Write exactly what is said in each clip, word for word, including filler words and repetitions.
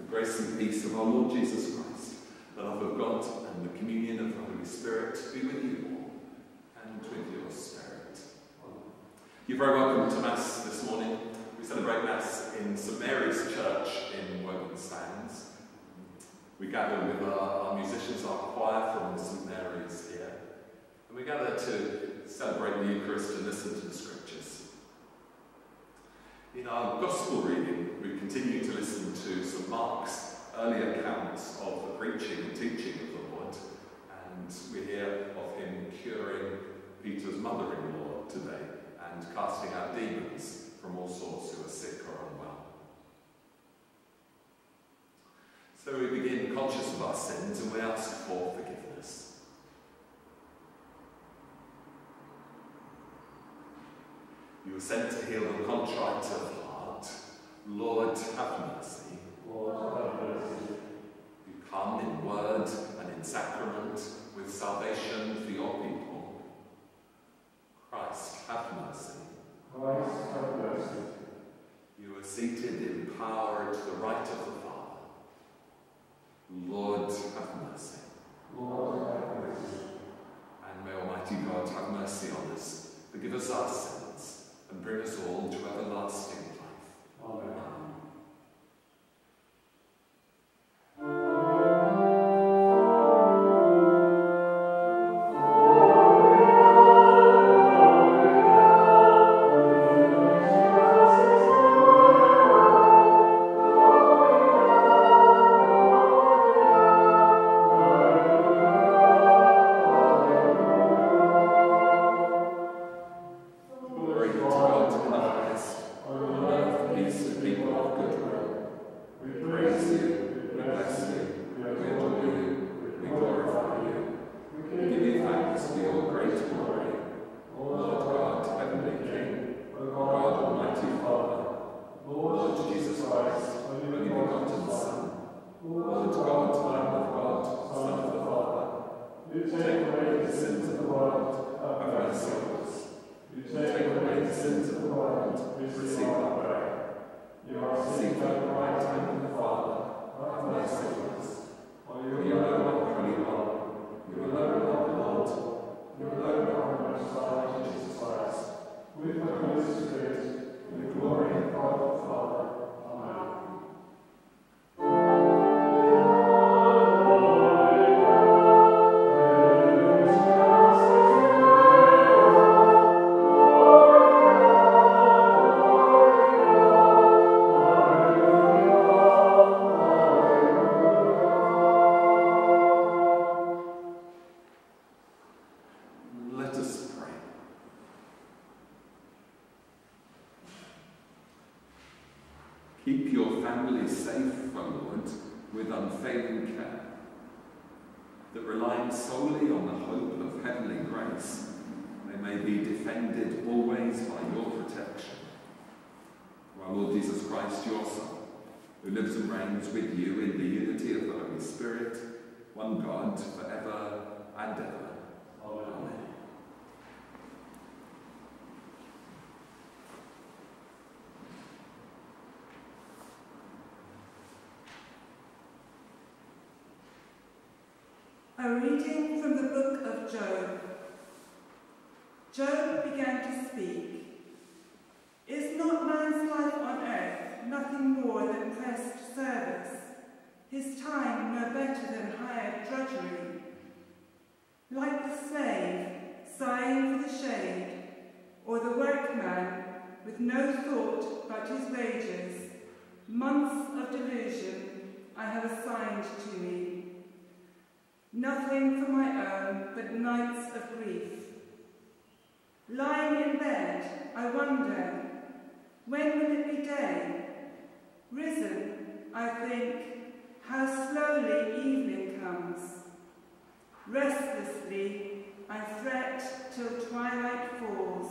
grace and peace of our Lord Jesus Christ, the love of God and the communion of the Holy Spirit be with you all and with your spirit. You're very welcome to Mass this morning. We celebrate Mass in St Mary's Church in Woburn Sands. We gather with our, our musicians, our choir from St Mary's here, and we gather to celebrate the Eucharist and listen to the Scriptures. In our Gospel reading, we continue to listen to St Mark's early accounts of the preaching and teaching of the Lord, and we hear of him curing Peter's mother-in-law today and casting out demons from all sorts who are sick or unwell. So we begin conscious of our sins and we ask for forgiveness. You were sent to heal the contrite of heart. Lord, have mercy. Lord, have mercy. You come in word and in sacrament with salvation for your people. Christ, have mercy. Christ, have mercy. You are seated in power at the right of the Father. Lord, have mercy. Lord, have mercy. And may Almighty God have mercy on us, forgive us our sins, and bring us all to everlasting life. Amen. Keep your family safe, O Lord, with unfailing care, that relying solely on the hope of heavenly grace, they may be defended always by your protection. Through our Lord Jesus Christ, your Son, who lives and reigns with you in the unity of the Holy Spirit, one God, forever and ever. Amen. Amen. A reading from the book of Job. Job began to speak. Is not man's life on earth nothing more than pressed service, his time no better than hired drudgery? Like the slave sighing for the shade, or the workman with no thought but his wages, months of delusion I have assigned to me. Nothing for my own but nights of grief. Lying in bed, I wonder, when will it be day? Risen, I think, how slowly evening comes. Restlessly, I fret till twilight falls.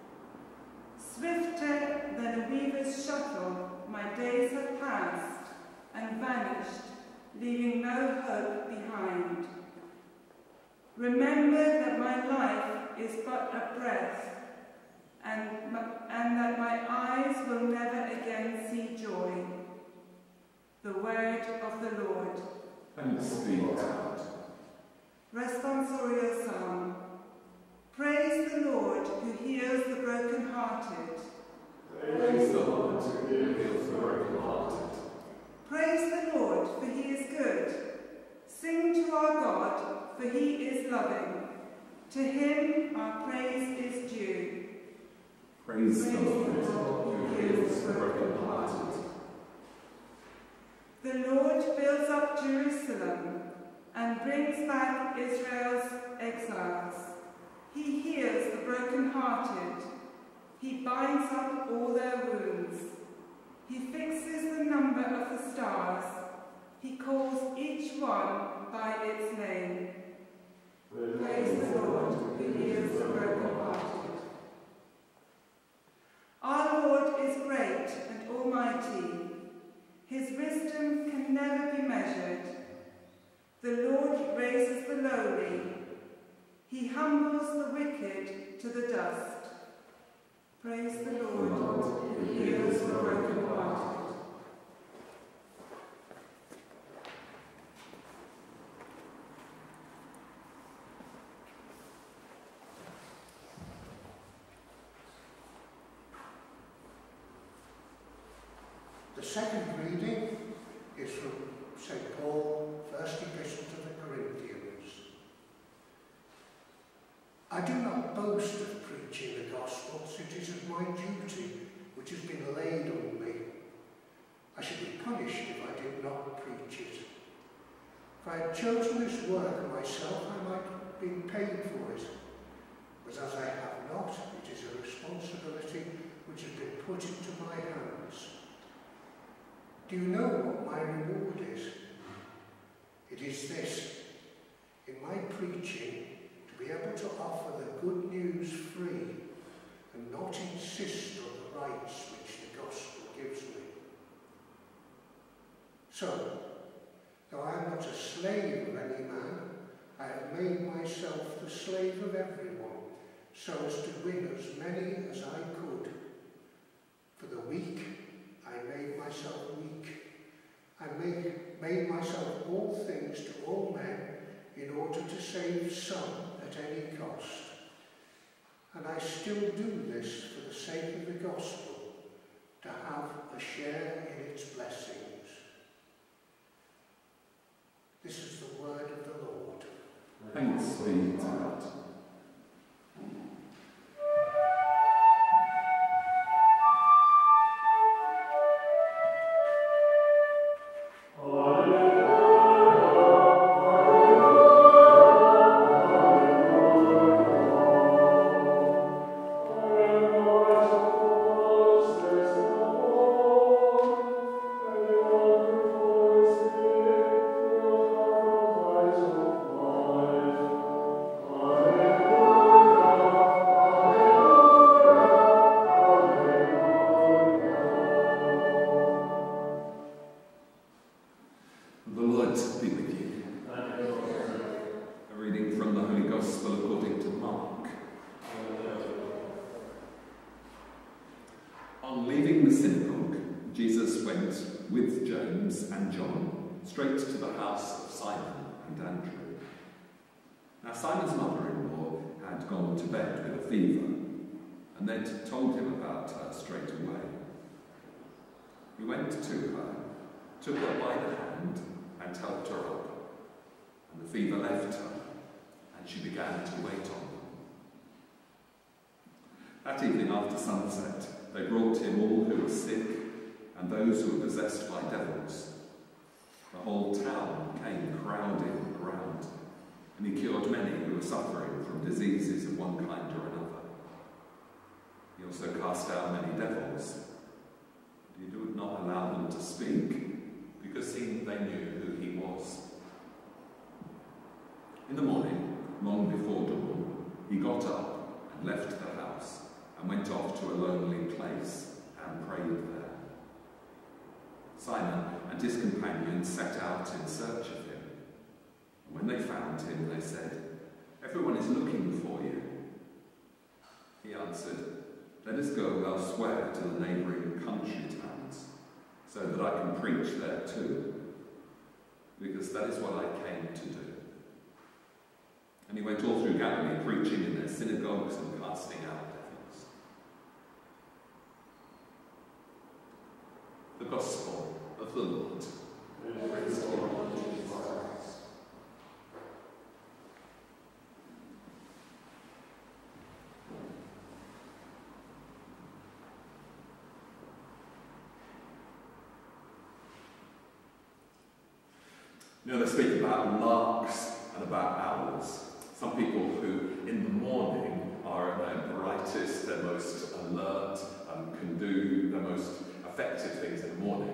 Swifter than a weaver's shuttle, my days have passed and vanished, leaving no hope behind. Remember that my life is but a breath, and, and that my eyes will never again see joy. The word of the Lord. Thanks be to God. Responsorial Psalm. Praise the Lord who heals the brokenhearted. Praise the Lord who heals the brokenhearted. Praise the Lord, for he is good. Sing to our God, for he is loving. To him our praise is due. Praise the Lord who heals the brokenhearted. The Lord builds up Jerusalem and brings back Israel's exiles. He heals the brokenhearted. He binds up all their wounds. He fixes the number of the stars. He calls each one by its name. Praise the Lord who heals the brokenhearted. Our Lord is great and almighty. His wisdom can never be measured. The Lord raises the lowly. He humbles the wicked to the dust. Praise the Lord who heals the brokenhearted. The second reading is from Saint Paul, first epistle to the Corinthians. I do not boast of preaching the gospel, since it is my duty which has been laid on me. I should be punished if I did not preach it. If I had chosen this work myself, I might have been paid for it. But as I have not, it is a responsibility which has been put into my hands. Do you know what my reward is? It is this: in my preaching, to be able to offer the good news free and not insist on the rights which the gospel gives me. So, though I am not a slave of any man, I have made myself the slave of everyone, so as to win as many as I could. For the weak, I made myself weak. I made, made myself all things to all men in order to save some at any cost. And I still do this for the sake of the gospel, to have a share in its blessings. This is the word of the Lord. Thanks be to God. Straight to the house of Simon and Andrew. Now Simon's mother-in-law had gone to bed with a fever, and they'd told him about her straight away. He went to her, took her by the hand, and helped her up. And the fever left her, and she began to wait on them. That evening after sunset, they brought him all who were sick and those who were possessed by devils. The whole town came crowding around, and he cured many who were suffering from diseases of one kind or another. He also cast out many devils, but he would not allow them to speak, because they knew who he was. In the morning, long before dawn, he got up and left the house, and went off to a lonely place and prayed there. Simon and his companions set out in search of him. And when they found him, they said, "Everyone is looking for you." He answered, "Let us go elsewhere to the neighbouring country towns, so so that I can preach there too, because that is what I came to do. And he went all through Galilee, preaching in their synagogues and casting out devils. The Gospel of the Lord. Praise to you, Lord Jesus Christ. You know, they speak about larks and about owls. Some people who, in the morning, are at their brightest, their most alert, um, can do their most effective things in the morning.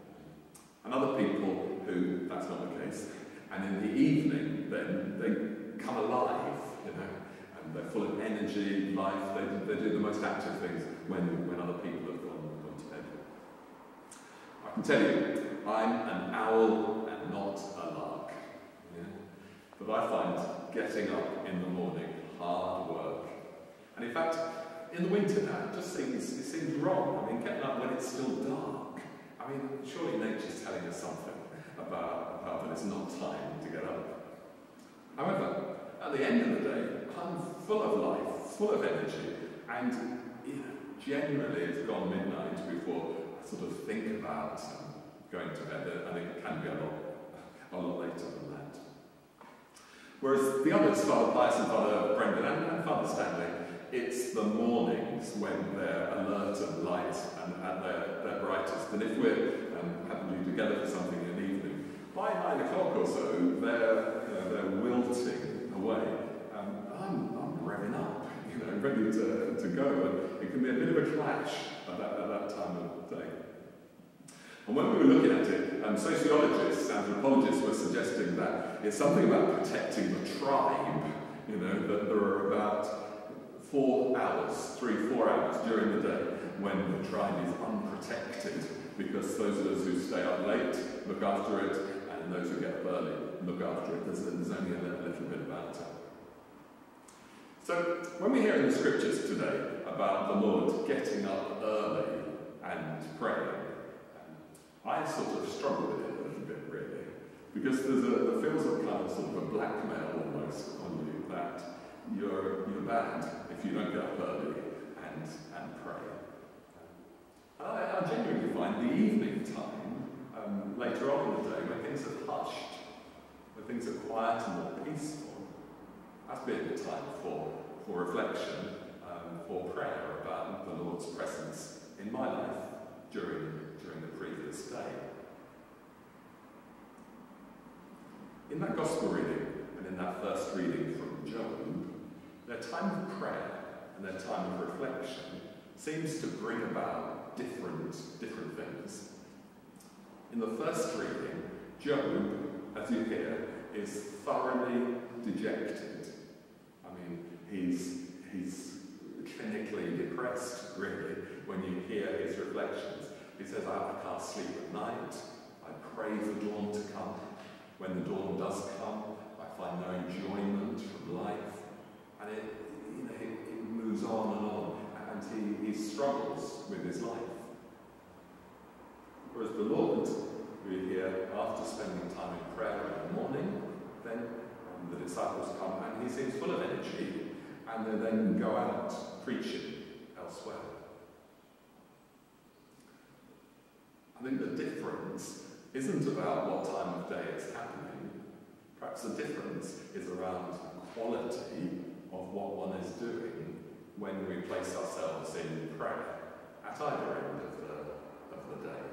And other people who, that's not the case, and in the evening, then they come alive, you know, and they're full of energy, life, they, they do the most active things when, when other people have gone, gone to bed. I can tell you, I'm an owl and not a lark. Yeah? But I find getting up in the morning hard work. And in fact, in the winter now, it just seems, it seems wrong. I mean, getting up when it's still dark. I mean, surely nature's telling us something about, about that it's not time to get up. However, at the end of the day, I'm full of life, full of energy, and you know, generally it's gone midnight before I sort of think about um, going to bed, and it can be a lot, a lot later than that. Whereas the others, Father Pius and Father Brendan and, and Father Stanley, it's the mornings when they're alert and light and at their, their brightest. And if we're um, happily together for something in the evening, by nine o'clock or so, they're, you know, they're wilting away. Um, I'm, I'm revving up, you know, ready to, to go. And it can be a bit of a clash at that, at that time of day. And when we were looking at it, um, sociologists, anthropologists were suggesting that it's something about protecting the tribe, you know, that there are about four hours, three, four hours during the day when the tribe is unprotected, because those of us who stay up late look after it, and those who get up early look after it. There's, there's only a little, little bit about it. So when we hear in the scriptures today about the Lord getting up early and praying, I sort of struggle with it a little bit, really, because there's a, there feels a kind of sort of a blackmail almost on you that you're, you're bad if you don't get up early and, and pray. And I, I genuinely find the evening time, um, later on in the day, when things are hushed, when things are quiet and more peaceful, that's been the time for, for reflection, um, for prayer about the Lord's presence in my life during during the previous day. In that Gospel reading, and in that first reading from Job, their time of prayer and their time of reflection seems to bring about different, different things. In the first reading, Job, as you hear, is thoroughly dejected. I mean, he's, he's clinically depressed, really, when you hear his reflections. He says, I can't sleep at night, I pray for dawn to come. When the dawn does come, I find no enjoyment from life. And it, you know, it, it moves on and on, and he, he struggles with his life. Whereas the Lord, we hear, after spending time in prayer in the morning, then um, the disciples come, and he seems full of energy, and they then go out preaching elsewhere. I think the difference isn't about what time of day it's happening. Perhaps the difference is around the quality of what one is doing when we place ourselves in prayer at either end of the, of the day.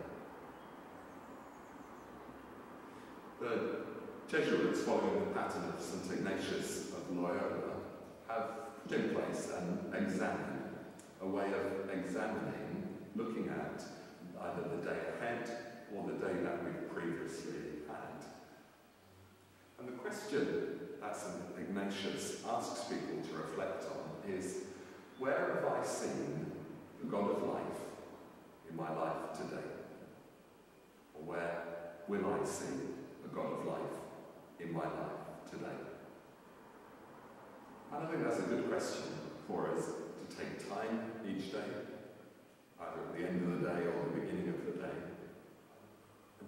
The Jesuits, following the pattern of Saint Ignatius of Loyola, have put in place an examen, a way of examining, looking at either the day ahead or the day that we've previously had. And the question that Saint Ignatius asks people to reflect on is, where have I seen the God of life in my life today? Or where will I see the God of life in my life today? And I think that's a good question for us to take time each day, either at the end of the day or the beginning of the day,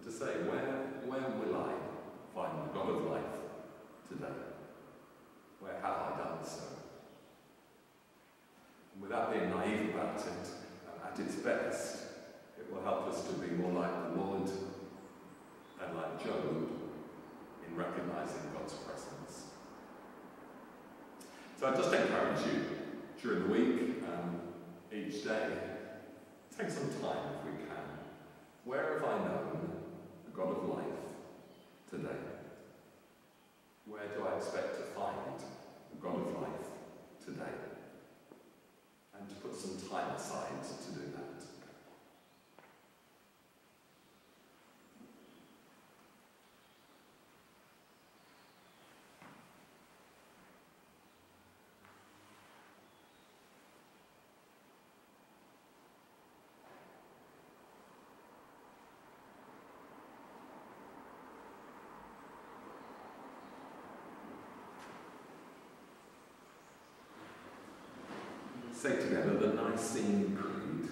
to say, where, where will I find the God of life today? Where have I done so? And without being naive about it, at its best, it will help us to be more like the Lord and like Job in recognising God's presence. So I just encourage you, during the week, um, each day, take some time if we can. Where have I known the God of life today? Where do I expect to find the God of life today? And to put some time aside to do that. Say together the Nicene Creed.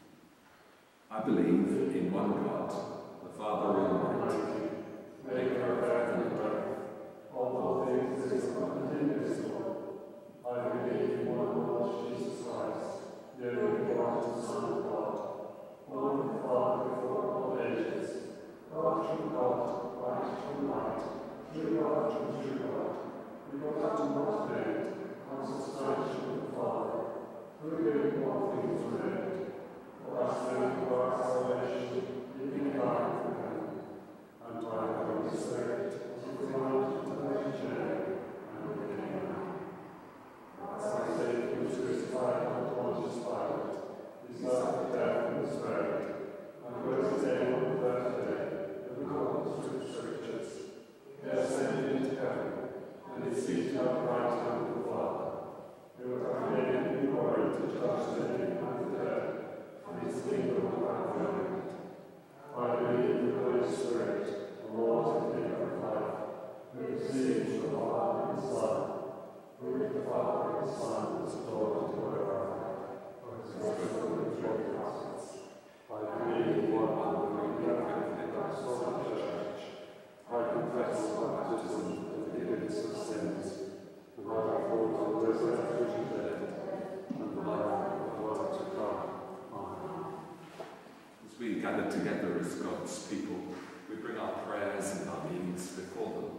I believe in one God, the Father Almighty, maker of heaven and earth, all things visible and invisible. I believe in one Lord Jesus Christ, the only begotten Son of God, born of the Father before all ages, God from God, light from light, true God from true God, begotten not made, consubstantial with the Father, who gave all things were made, for us then for our salvation, giving life from heaven, and by the Holy Spirit, who commanded the Holy Spirit, and became man. As I say, he was crucified under Pontius Pilate, he suffered death and was buried, and rose again on the third day, according to the Scriptures. He ascended into heaven, and is seated at the right hand of the Father. Who will come again in glory to judge the living and the dead, and his kingdom will have no end. I believe in the Holy Spirit, the Lord and Giver of life, who proceeds from the Father and the Son, who with the Father and the Son is adored and glorified, for his gospel and true prophets. I believe in one holy Catholic Apostolic Church. I confess my baptism for the forgiveness of sins. And I have thought on the resurrection of the dead, and the life of the world to come. Amen. As we gather together as God's people, we bring our prayers and our needs before the Lord.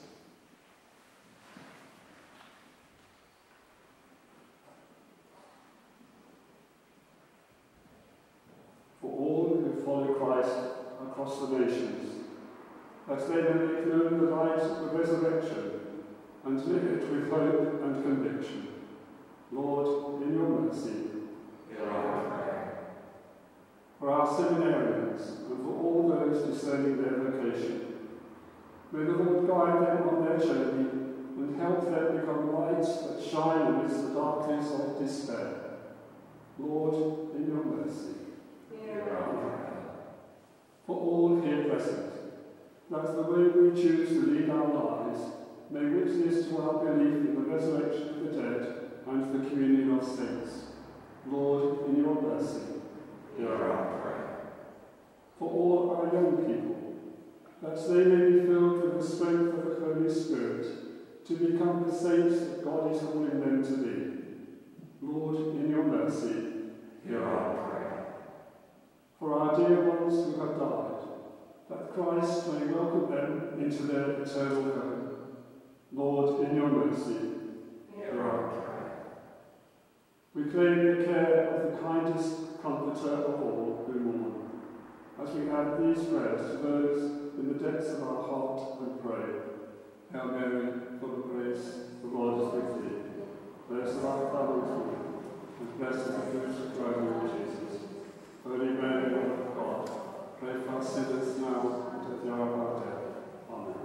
For all who follow Christ across the nations, that they may make known the light of the resurrection, and live it with hope and conviction. Lord, in your mercy, Hear our prayer. for our seminarians and for all those discerning their vocation, may the Lord guide them on their journey and help them become lights that shine amidst the darkness of despair. Lord, in your mercy. Hear our prayer. For all here present, that the way we choose to lead our lives may witness to our belief in the resurrection of the dead and the communion of saints. Lord, in your mercy, Hear our prayer. For all our young people, that they may be filled with the strength of the Holy Spirit to become the saints that God is calling them to be. Lord, in your mercy, Hear our prayer. For our dear ones who have died, that Christ may welcome them into their eternal home. Lord, in your mercy, Hear our prayer. we claim the care of the kindest comforter of all who mourn, as we add these prayers to those in the depths of our heart and pray. Hail Mary, full of grace, the Lord is with thee. Blessed art thou with women, and blessed is the fruit of thy womb, Jesus. Holy Mary, Mother of God, pray for us sinners now and at the hour of our death. Amen.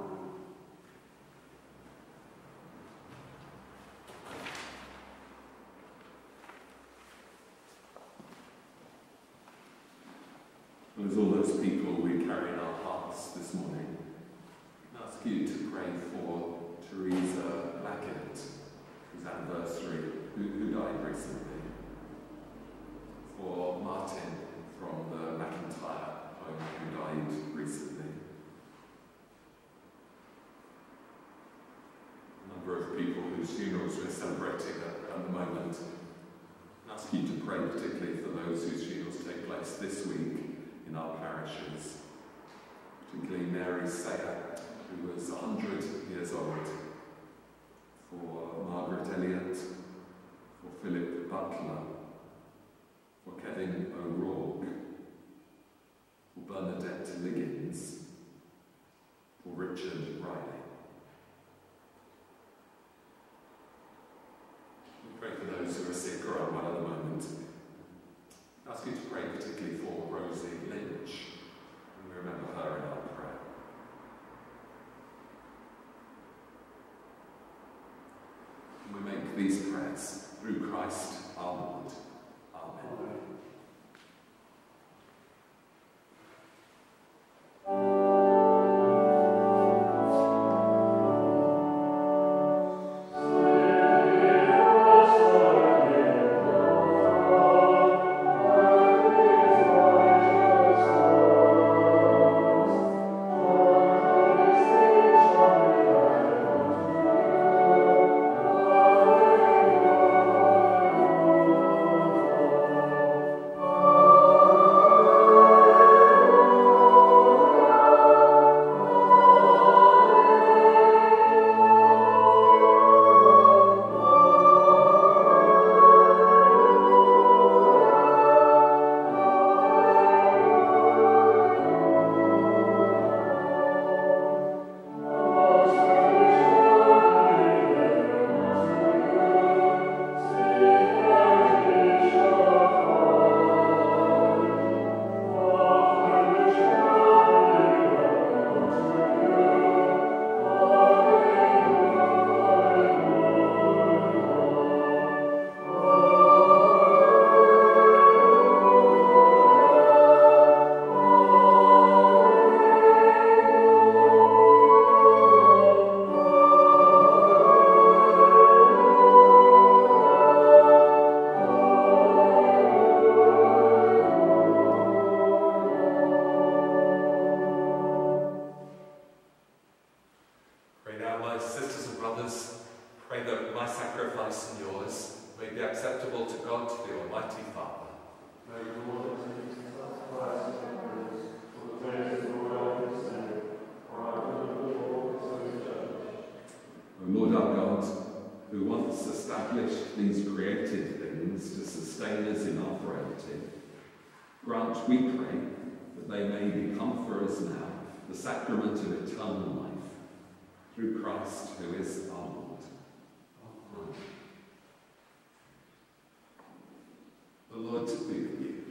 Well, as all those people we carry in our hearts this morning, I ask you to pray for Teresa Blackett, whose anniversary, who, who died recently, for Martin from the McIntyre who died recently. A number of people whose funerals we're celebrating at, at the moment. I ask you to pray particularly for those whose funerals take place this week in our parishes. Particularly Mary Sayer, who was one hundred years old, for Margaret Elliott, for Philip Butler, for Kevin O'Rourke, for Bernadette Liggins, for Richard Riley. We pray for those who are sick or unwell at the moment. I ask you to pray particularly for Rosie Lynch, and we remember her in our prayer. And we make these prayers through Christ our Lord. Amen. Grant, we pray, that they may become for us now the sacrament of eternal life, through Christ who is our Lord. Amen. The Lord be with you.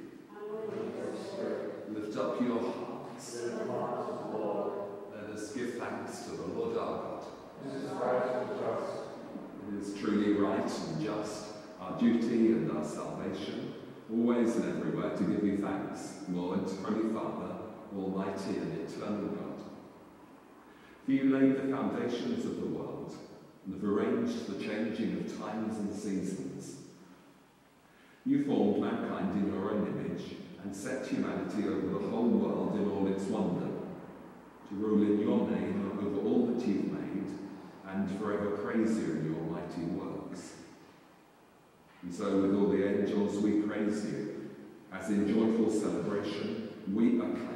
Lift up your hearts. Let us give thanks to the Lord our God. It is right and just. It is truly right and just, our duty and our salvation, always and everywhere to give you thanks, Lord, Holy Father, Almighty and eternal God. For you laid the foundations of the world and have arranged the changing of times and seasons. You formed mankind in your own image and set humanity over the whole world in all its wonder, to rule in your name over all that you've made and forever praise you in your mighty works. And so with all the angels we praise you, as in joyful celebration we acclaim.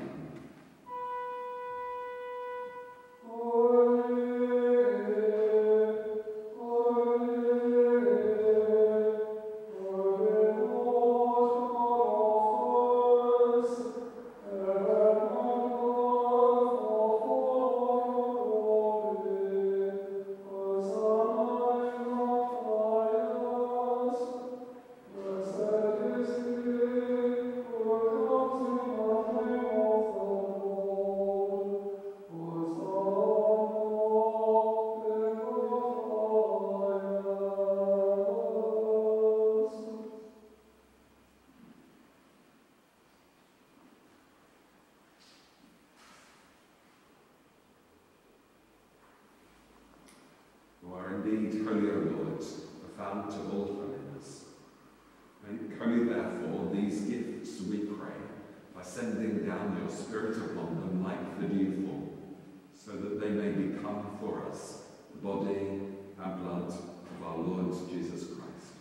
Indeed, holy O Lord, the fount of all holiness. Make holy, therefore, these gifts, we pray, by by sending down your Spirit upon them like the dewfall, so that they may become for us the body and blood of our Lord Jesus Christ.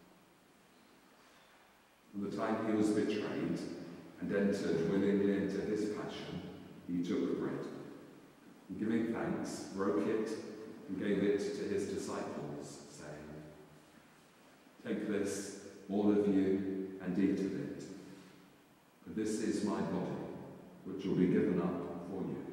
From the time he was betrayed and entered willingly into his passion, he took bread, and giving thanks, broke it and gave it to his disciples, saying, "Take this, all of you, and eat of it, for this is my body, which will be given up for you."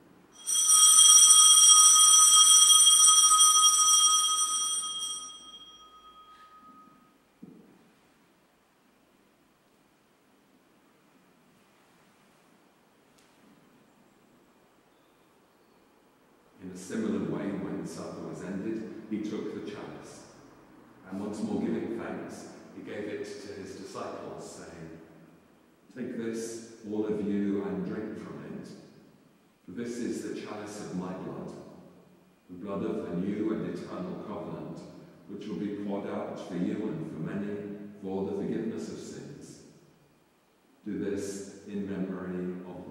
In a similar way, when supper was ended, he took the chalice, and once more giving thanks, he gave it to his disciples, saying, "Take this, all of you, and drink from it, for this is the chalice of my blood, the blood of the new and eternal covenant, which will be poured out for you and for many for the forgiveness of sins. Do this in memory of me."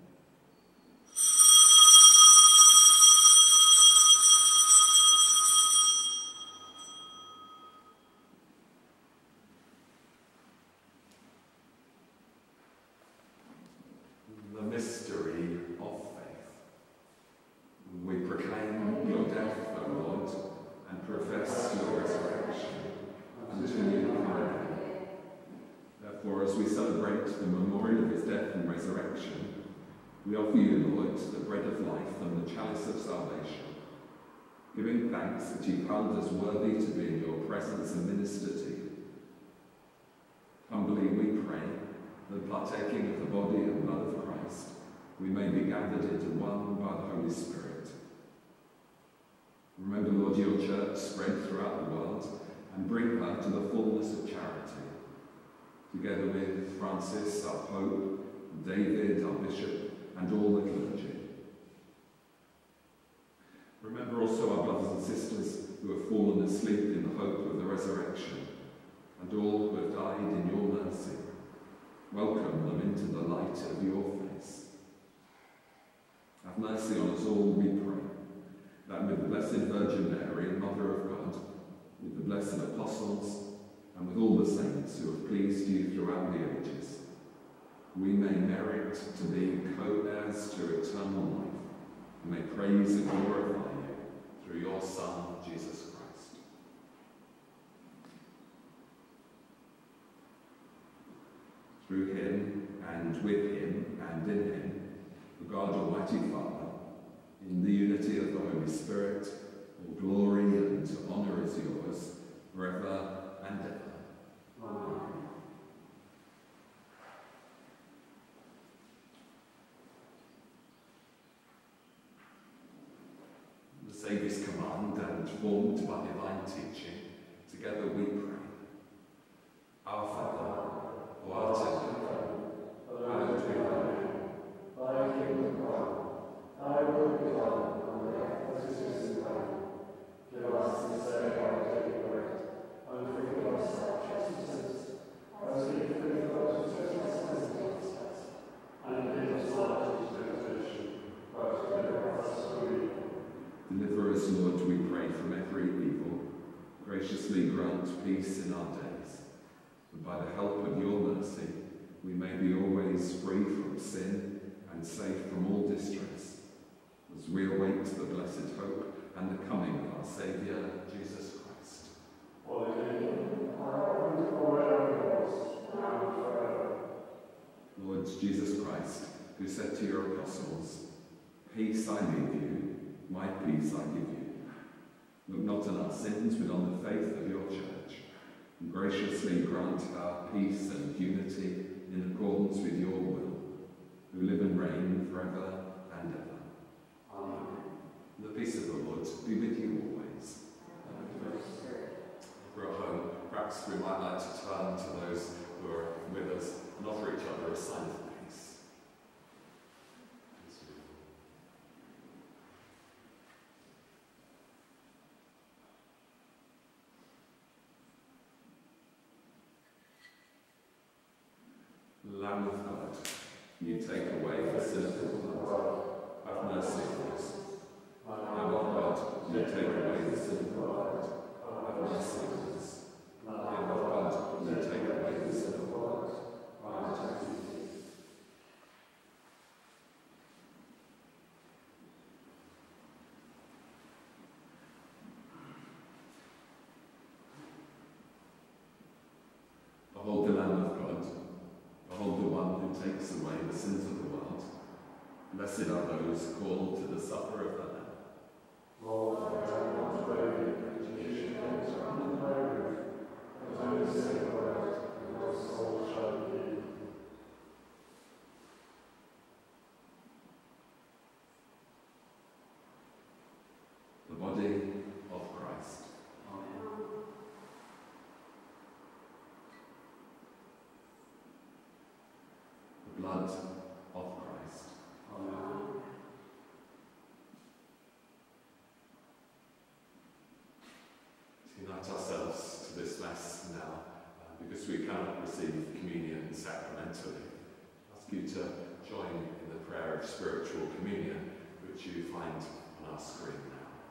The mystery of faith. We proclaim your death, O Lord, and profess your resurrection until you come again. Therefore, as we celebrate the memorial of his death and resurrection, we offer you, Lord, the bread of life and the chalice of salvation, giving thanks that you found us worthy to be in your presence and minister to you. Humbly we pray that, partaking of the body and blood of Christ, we may be gathered into one by the Holy Spirit. Remember, Lord, your church spread throughout the world, and bring her to the fullness of charity, together with Francis, our Pope, David, our Bishop, and all the clergy. Remember also our brothers and sisters who have fallen asleep in the hope of the resurrection, and all who have died in your mercy. Welcome them into the light of your face. Have mercy on us all, we pray, that with the Blessed Virgin Mary, Mother of God, with the blessed apostles, and with all the saints who have pleased you throughout the ages, we may merit to be co-heirs to eternal life, and may praise and glorify you through your Son, Jesus Christ. Through him, and with him, and in him, the God Almighty Father, in the unity of the Holy Spirit, all glory and honour is yours, forever and ever. Amen. The Saviour's command, and formed by divine teaching, together we pray. Our Father, who art in heaven, hallowed be thy name. Thy kingdom come, thy will be done on earth as it is in heaven. Give us this day our daily bread, and forgive us our trespasses, as we forgive those who trespass against us. And lead us not into temptation, but deliver us from evil. Deliver us, Lord, we pray, from every evil. Graciously grant peace in our days, and by the help of your mercy, we may be always free from sin and safe from all distress, as we await the blessed hope and the coming of our Saviour, Jesus Christ. For the kingdom, power, and glory are yours, now and forever. Lord Jesus Christ, who said to your apostles, "Peace I leave you, my peace I give you," look not on our sins, but on the faith of your church, and graciously grant her peace and unity in accordance with your will, who live and reign forever and ever. Amen. The peace of the Lord be with you always. If we're at home, perhaps we might like to turn to those who are with us and offer each other a sign of peace. Lamb of God, You take away the sin of the world. Have mercy on us. Lamb of God, you take away the sin of the world. Have mercy on us. Lamb of God, you take away the sin of the world. Have mercy on us. Behold the Lamb of God. Behold the one who takes away the sins of the world. Blessed are those called to the supper of the Lamb. Lord, I am not worthy that you should enter under my roof, but only say a word, and your soul shall be healed. The body of Christ. The blood of Christ. Amen. Unite ourselves to this Mass now, uh, because we cannot receive communion sacramentally. I ask you to join in the prayer of spiritual communion, which you find on our screen now.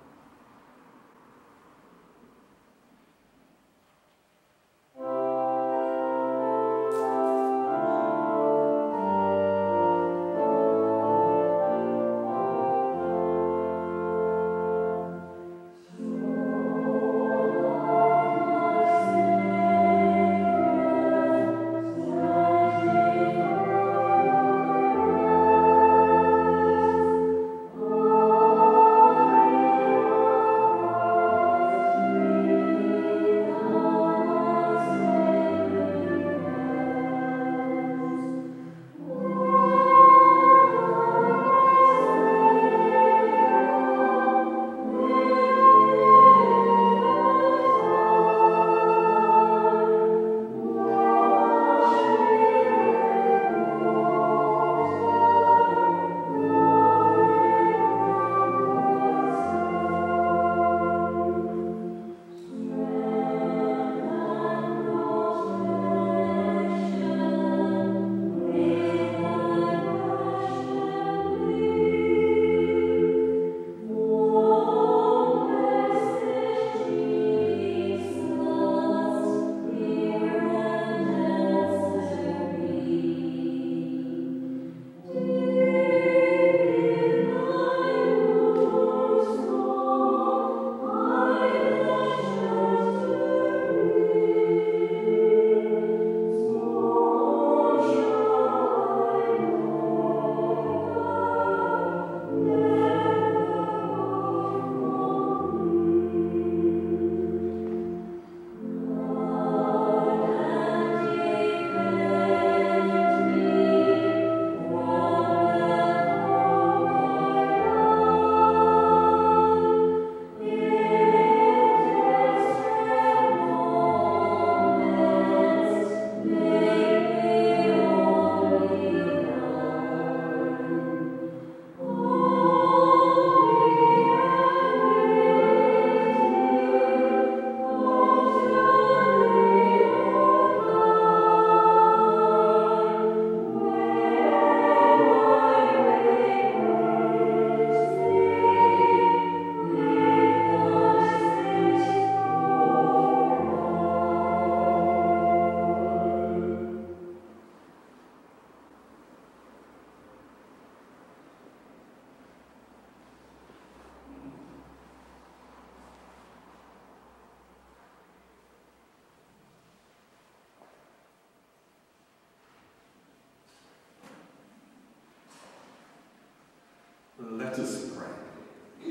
Let us pray.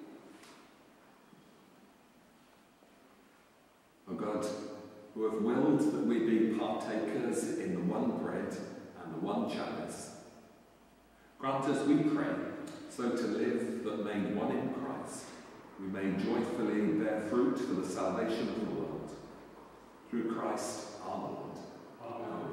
O God, who have willed that we be partakers in the one bread and the one chalice, grant us, we pray, so to live that made one in Christ, we may joyfully bear fruit for the salvation of the world. Through Christ our Lord. Amen.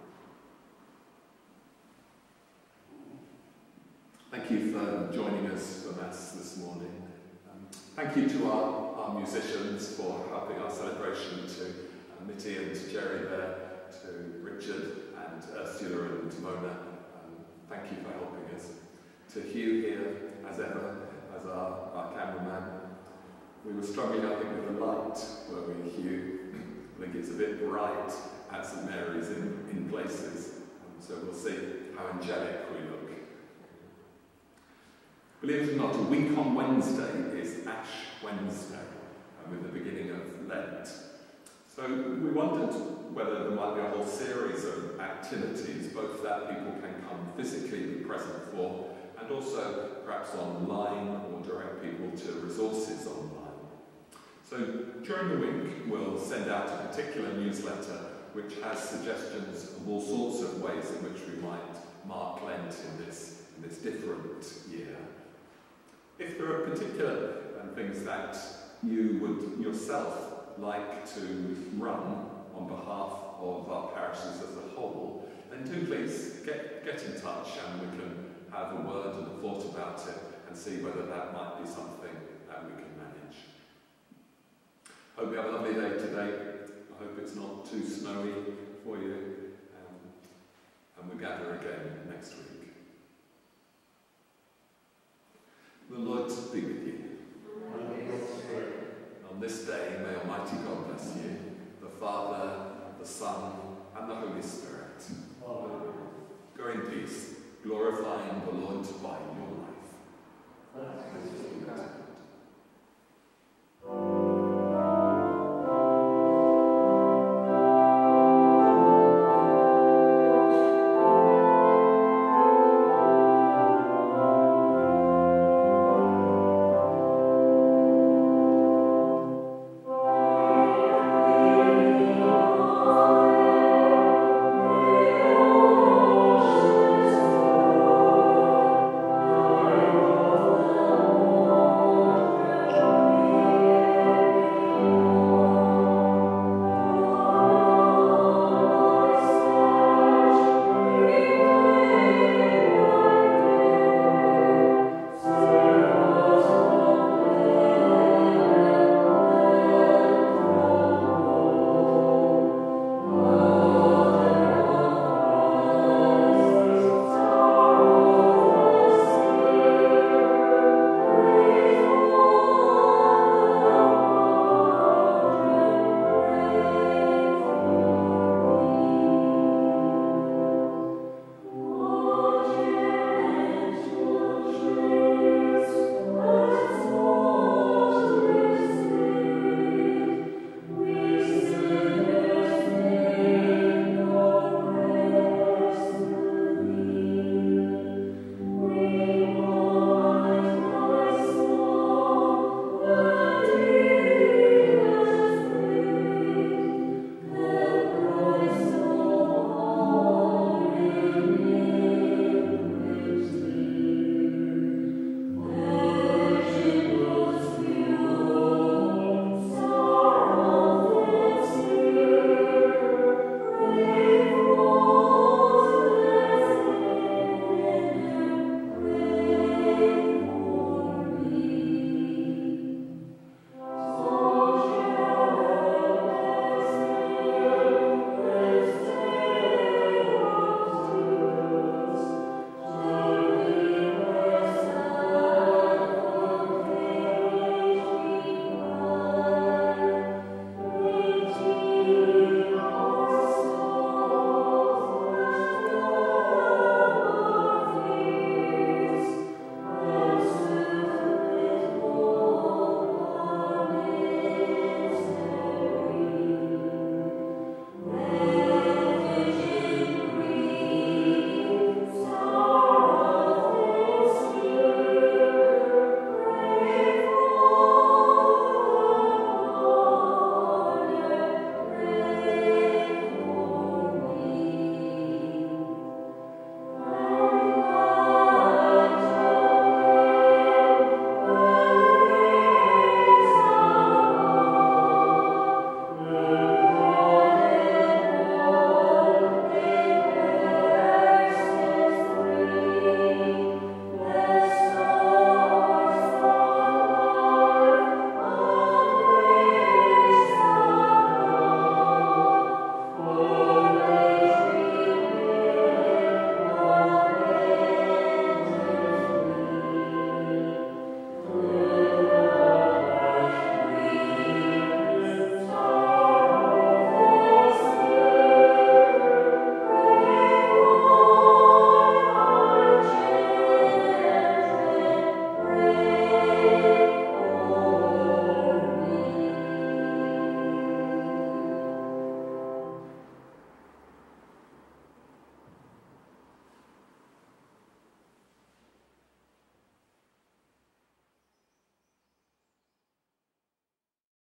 Thank you for joining us for Mass this morning. Um, thank you to our, our musicians for helping our celebration, to uh, Mitty and to Jerry there, to Richard and Ursula and Mona, um, thank you for helping us. To Hugh here, as ever, as our, our cameraman. We were struggling, I think, with the light, were we, Hugh? I think it's a bit bright at St Mary's in, in places, so we'll see how angelic we look. Believe it or not, a week on Wednesday is Ash Wednesday, and with the beginning of Lent. So we wondered whether there might be a whole series of activities, both that people can come physically be present for, and also perhaps online or direct people to resources online. So during the week we'll send out a particular newsletter which has suggestions of all sorts of ways in which we might mark Lent in this, in this different year. If there are particular um, things that you would yourself like to run on behalf of our parishes as a whole, then do please get, get in touch and we can have a word and a thought about it and see whether that might be something that we can manage. Hope you have a lovely day today. I hope it's not too snowy for you. Um, and we'll gather again next week. The Lord be with you. On this day, may Almighty God bless you, the Father, the Son, and the Holy Spirit. Amen. Go in peace, glorifying the Lord by your life. Amen.